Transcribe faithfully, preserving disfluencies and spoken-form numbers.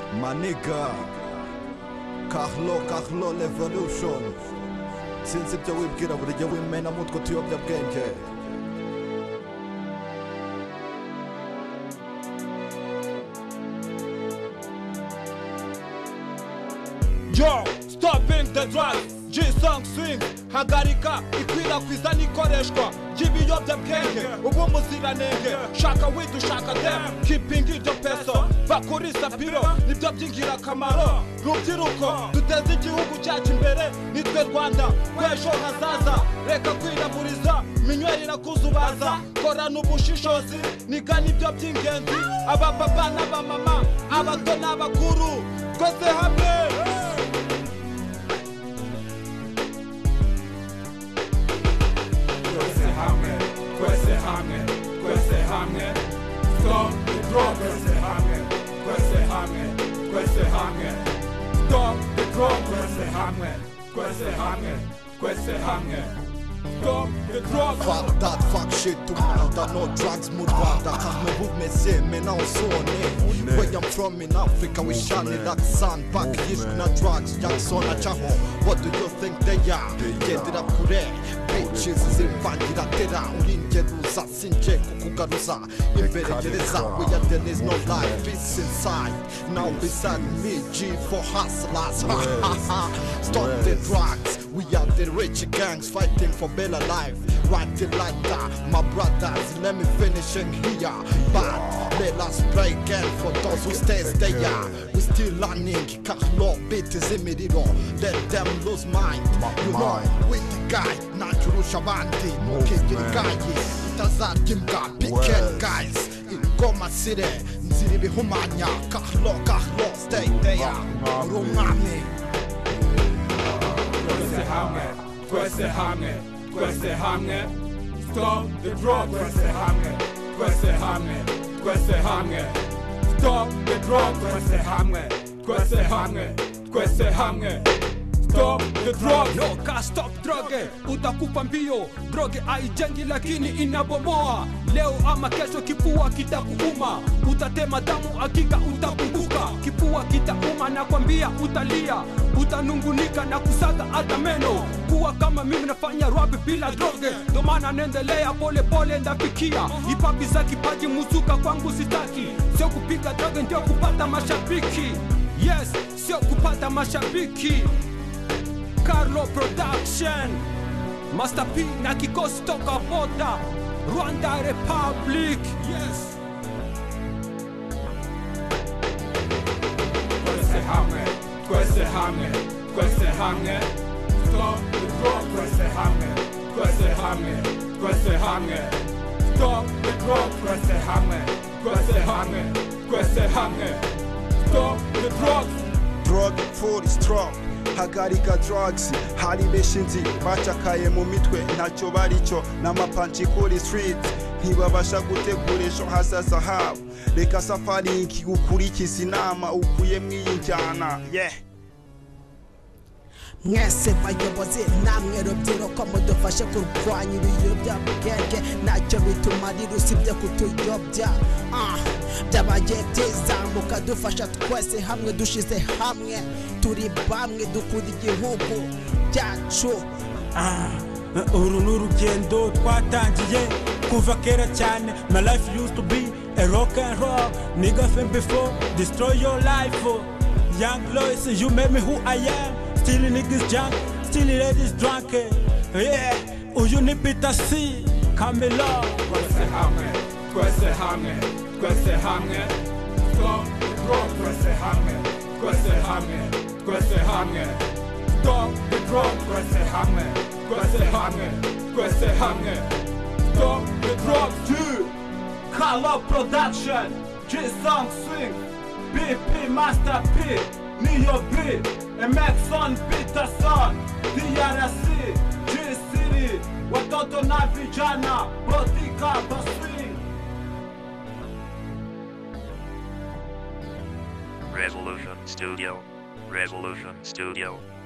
Maniga Carlo Carlo Revolution since ibyo wibwira buri gihe wimena mutwe tuyobyabwenge. Yo, stopping the drugs, G-Song swing, hagarika ikwirakwiza n'ikoreshwa ry'ibiyobyabwenge, ubu muziranenge, shaka weed ushaka dem, keeping iryo peso, bakurisa biro, nibyo by'ingirakamaro, rubyiruko, duteze igihugu cyacu imbere, nitwe Rwanda, rw'ejo hazaza, reka kwiraburiza, minyweri irakuzubaza, korana ubushishozi, niga nibyo by'ingenzi, abapapa n'abamama, abato n'abakuru, twese hamwe. Queste hammer, queste hammer, stop the drug. Queste hammer, queste hammer, queste hammer, stop the drug. Queste hammer, queste hammer, queste hammer, stop the drug. Fuck that, fuck shit, tout le monde a no drugs, mood Rwanda. Me hood me say, me now so ne. Where I'm from in Africa, we shine it like sun. Back years na drugs, Jackson na chaho. What do you think they are? Get it up kure. Bitches zimvangira tera uringeruza sinje kukugaruza imbere gereza where there is no life it's inside now beside me G for hustlers stop the drugs we are the rich gangs fighting for better life right it like that my brothers let me finish in here but let us pray again for those who stay there we still learning Carlo beat is imiriro let them lose mind you know with the guy Nachurusha abandi mukegera igayi utazarya imbwa picken guys ingoma sire nzira ibihumanya Carlo Carlo stay there uri umwami. Queste hammer, queste hammer, queste hammer, stop the drug. Queste hammer, queste hammer, queste hammer, stop the drug. Queste hammer, queste hammer, queste hammer, stop the drug. No ka stop droge, utakufa mbio. Droge haijengi lakini inabomoa. Leo ama kesho kifua kitakuuma. Utatema damu hakika utapunguka. Kifua kitauma na kwambia utalia. Utanungunika na kusaga hata meno. Kuwa kama mimi nafanya rap bila droge. Ndo maana naendelea pole pole ndafikia. Ipapi za kipaji muzuka kwangu sitaki. Sio kupiga droge ndio kupata mashabiki. Yes, sio kupata mashabiki. Carlo Production, Master P na kikosi toka Boda, Rwanda Republic. Yes. Queste hammer, queste hammer, queste hammer, stop the drug. Queste hammer, queste hammer, queste hammer, stop the drug. Queste hammer, queste hammer, queste hammer, stop the drugs. Drug for is strong. Hagarika drugs hari beshinzi bacakaye mu mitwe ntacyo barico n'amapanci kuri street ntibabasha gutegura ejo hazaza habo reka safari ikigukurikiza inama ukuye mwiyinjyana yeah. Mwese bayobozi namwe rubyiruko mudufashe kurwanya ibiyobyabwenge ntacyo bitumarira usibye kutuyobya byabaye byiza mukadufasha twese hamwe dushize hamwe turi bamwe dukunda igihugu cyacu. Uru n'urugendo twatangiye kuva kera cyane. My life used to be a rock and roll nigga from before destroy your life. Young Lois, you made me who I am. Still niggas junk, still ladies drunk. Yeah, uyu ni Peter C. Camilo. Queste hammer, queste hammer, queste hammer, stop the drug. Queste hammer, queste hammer, queste hammer, stop the drug. Queste hammer, queste hammer, queste hammer, stop the drug. Two, Carlo Production, G-Song swing, B P Master P, Neo B, Emerson Peterson, D R C, G-City, watoto na vijana, Botika Baswing. Resolution Studio. Resolution Studio.